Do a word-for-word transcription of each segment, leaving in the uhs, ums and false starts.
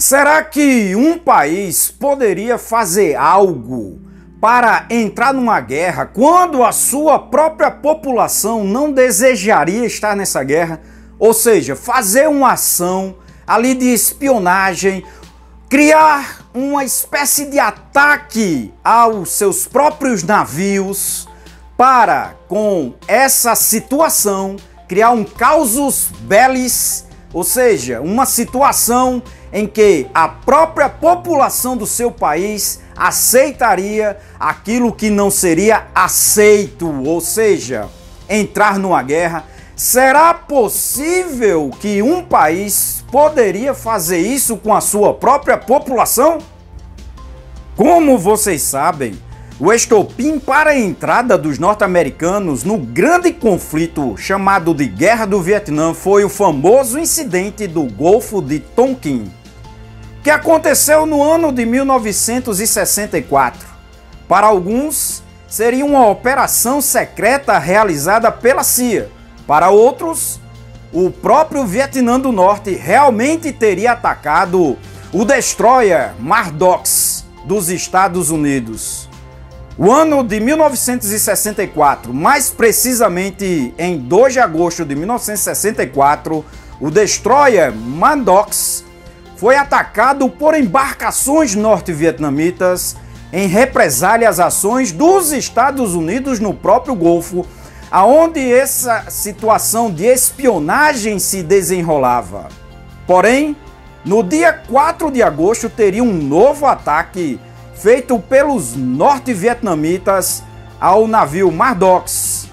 Será que um país poderia fazer algo para entrar numa guerra quando a sua própria população não desejaria estar nessa guerra? Ou seja, fazer uma ação ali de espionagem, criar uma espécie de ataque aos seus próprios navios para, com essa situação, criar um casus belli, ou seja, uma situação em que a própria população do seu país aceitaria aquilo que não seria aceito, ou seja, entrar numa guerra. Será possível que um país poderia fazer isso com a sua própria população? Como vocês sabem, o estopim para a entrada dos norte-americanos no grande conflito chamado de Guerra do Vietnã foi o famoso incidente do Golfo de Tonkin, que aconteceu no ano de mil novecentos e sessenta e quatro. Para alguns, seria uma operação secreta realizada pela C I A. Para outros, o próprio Vietnã do Norte realmente teria atacado o destroyer Maddox dos Estados Unidos. O ano de mil novecentos e sessenta e quatro, mais precisamente em dois de agosto de mil novecentos e sessenta e quatro, o destroyer Maddox foi atacado por embarcações norte-vietnamitas em represália às ações dos Estados Unidos no próprio Golfo, aonde essa situação de espionagem se desenrolava. Porém, no dia quatro de agosto teria um novo ataque feito pelos norte-vietnamitas ao navio Maddox.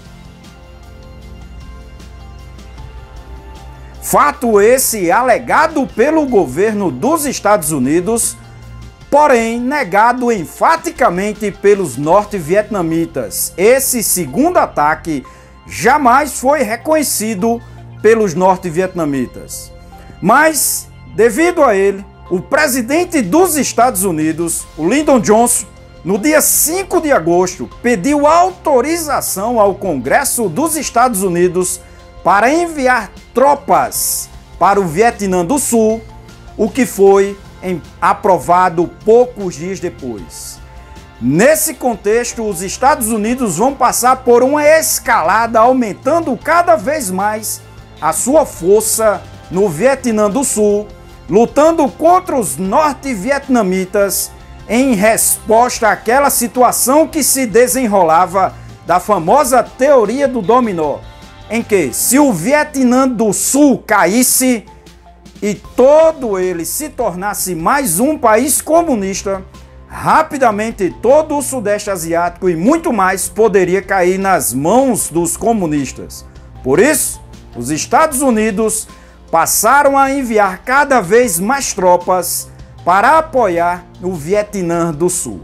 Fato esse alegado pelo governo dos Estados Unidos, porém negado enfaticamente pelos norte-vietnamitas. Esse segundo ataque jamais foi reconhecido pelos norte-vietnamitas. Mas, devido a ele, o presidente dos Estados Unidos, o Lyndon Johnson, no dia cinco de agosto, pediu autorização ao Congresso dos Estados Unidos para enviar tropas para o Vietnã do Sul, o que foi aprovado poucos dias depois. Nesse contexto, os Estados Unidos vão passar por uma escalada, aumentando cada vez mais a sua força no Vietnã do Sul, lutando contra os norte-vietnamitas em resposta àquela situação que se desenrolava da famosa teoria do dominó, em que se o Vietnã do Sul caísse e todo ele se tornasse mais um país comunista, rapidamente todo o Sudeste Asiático e muito mais poderia cair nas mãos dos comunistas. Por isso, os Estados Unidos passaram a enviar cada vez mais tropas para apoiar o Vietnã do Sul.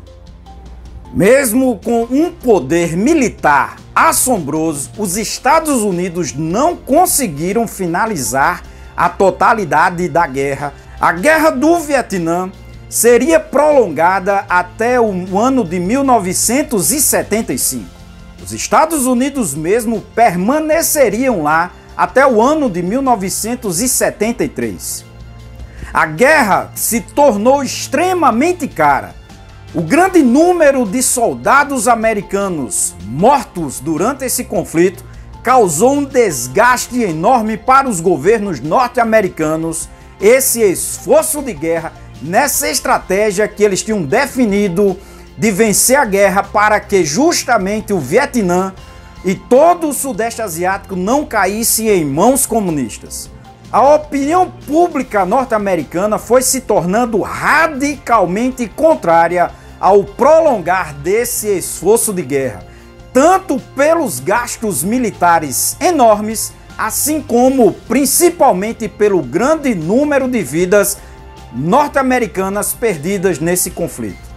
Mesmo com um poder militar assombroso, os Estados Unidos não conseguiram finalizar a totalidade da guerra. A Guerra do Vietnã seria prolongada até o ano de mil novecentos e setenta e cinco. Os Estados Unidos mesmo permaneceriam lá até o ano de mil novecentos e setenta e três. A guerra se tornou extremamente cara. O grande número de soldados americanos mortos durante esse conflito causou um desgaste enorme para os governos norte-americanos. Esse esforço de guerra, nessa estratégia que eles tinham definido de vencer a guerra para que justamente o Vietnã e todo o Sudeste Asiático não caísse em mãos comunistas. A opinião pública norte-americana foi se tornando radicalmente contrária ao prolongar desse esforço de guerra, tanto pelos gastos militares enormes, assim como principalmente pelo grande número de vidas norte-americanas perdidas nesse conflito.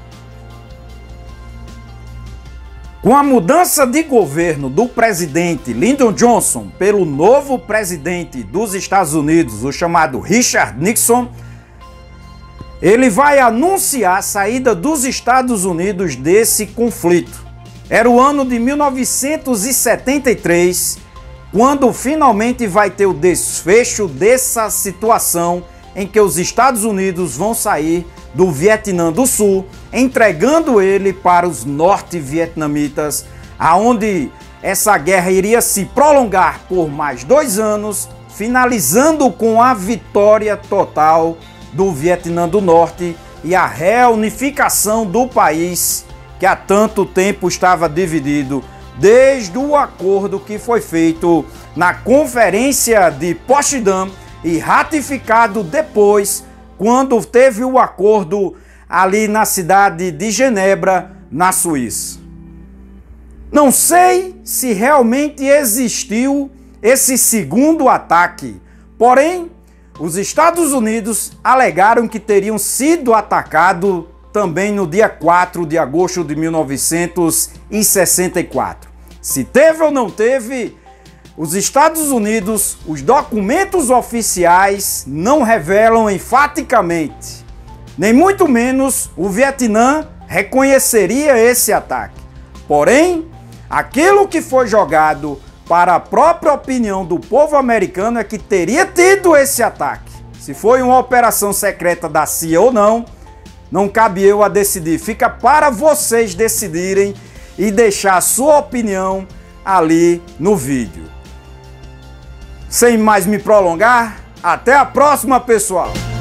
Com a mudança de governo do presidente Lyndon Johnson pelo novo presidente dos Estados Unidos, o chamado Richard Nixon, ele vai anunciar a saída dos Estados Unidos desse conflito. Era o ano de mil novecentos e setenta e três, quando finalmente vai ter o desfecho dessa situação em que os Estados Unidos vão sair do Vietnã do Sul, entregando ele para os norte-vietnamitas, aonde essa guerra iria se prolongar por mais dois anos, finalizando com a vitória total do Vietnã do Norte e a reunificação do país que há tanto tempo estava dividido, desde o acordo que foi feito na Conferência de Potsdam e ratificado depois, quando teve o acordo ali na cidade de Genebra, na Suíça. Não sei se realmente existiu esse segundo ataque, porém, os Estados Unidos alegaram que teriam sido atacados também no dia quatro de agosto de mil novecentos e sessenta e quatro. Se teve ou não teve, os Estados Unidos, os documentos oficiais não revelam enfaticamente, nem muito menos o Vietnã reconheceria esse ataque. Porém, aquilo que foi jogado para a própria opinião do povo americano é que teria tido esse ataque. Se foi uma operação secreta da C I A ou não, não cabe eu a decidir. Fica para vocês decidirem e deixar a sua opinião ali no vídeo. Sem mais me prolongar, até a próxima, pessoal!